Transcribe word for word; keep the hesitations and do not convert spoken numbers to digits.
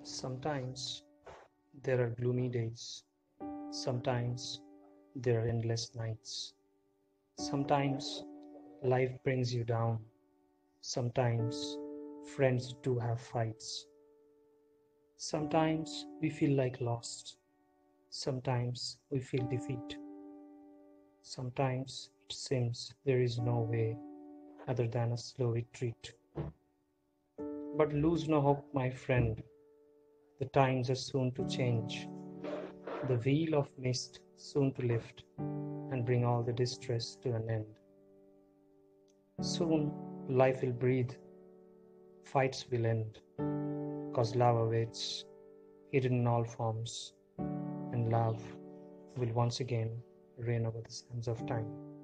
Sometimes there are gloomy days. Sometimes there are endless nights. Sometimes life brings you down. Sometimes friends do have fights. Sometimes we feel like lost. Sometimes we feel defeat. Sometimes it seems there is no way other than a slow retreat. But lose no hope, my friend. The times are soon to change. The wheel of mist soon to lift and bring all the distress to an end. Soon life will breathe, fights will end, cause love awaits, hidden in all forms, and love will once again reign over the sands of time.